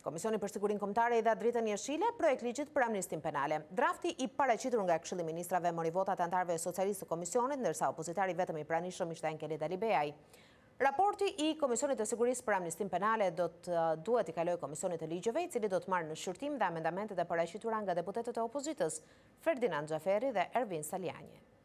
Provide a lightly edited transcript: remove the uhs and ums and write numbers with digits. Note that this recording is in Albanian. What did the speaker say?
Komisioni për Sigurinë Kombëtare i dha dritën jeshile projekt ligjit për amnistin penale. Drafti i paraqitur nga Këshilli i Ministrave mori votat e anëtarëve socialistë të komisionit, ndërsa opozitari vetëm i pranishëm ishte Enkeli Dalibeaj. Raporti i Komisionit të Sigurisë për amnistin penale duhet i kalojë Komisionit të Ligjeve, i cili do të marrë në shqyrtim dhe amendamentet e paraqitura nga deputetët e opozitës, Ferdinand Xhaferi dhe Ervin Saliani.